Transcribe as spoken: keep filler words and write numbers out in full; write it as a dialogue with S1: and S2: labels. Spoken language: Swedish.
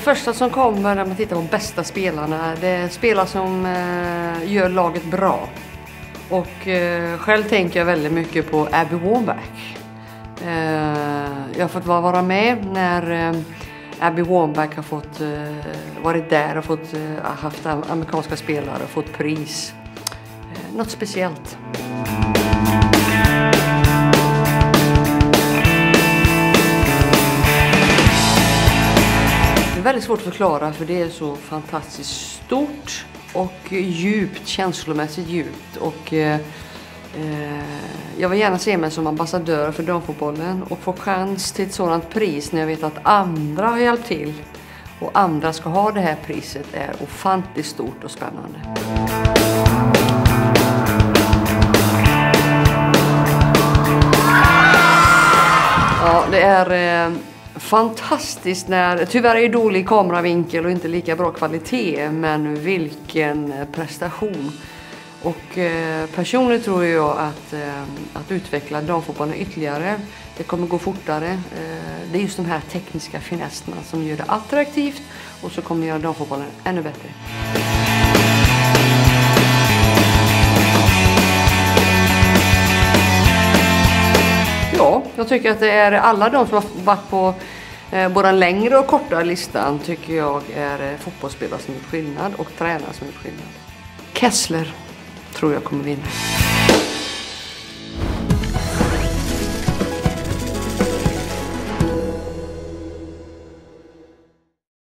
S1: första som kommer när man tittar på bästa spelarna, det är spelare som eh, gör laget bra. Och eh, själv tänker jag väldigt mycket på Abby Wambach. Eh, jag har fått vara med när eh, Abby Wambach har fått eh, varit där och fått eh, haft amerikanska spelare och fått pris. Eh, något speciellt. Det är väldigt svårt att förklara för det är så fantastiskt stort och djupt, känslomässigt djupt. Och eh, eh, jag vill gärna se mig som ambassadör för damfotbollen och få chans till ett sådant pris när jag vet att andra har hjälpt till och andra ska ha det här priset är ofantligt stort och spännande. Ja, det är eh, fantastiskt när, tyvärr är det dålig kameravinkel och inte lika bra kvalitet, men vilken prestation. Och eh, personligen tror jag att, eh, att utveckla damfotbollen ytterligare, det kommer gå fortare. Eh, det är just de här tekniska finesserna som gör det attraktivt och så kommer göra damfotbollen ännu bättre. Ja, jag tycker att det är alla de som har varit på eh, både en längre och kortare listan tycker jag är eh, fotbollsspelare som gjort skillnad och tränare som gjort skillnad. Kessler tror jag kommer vinna.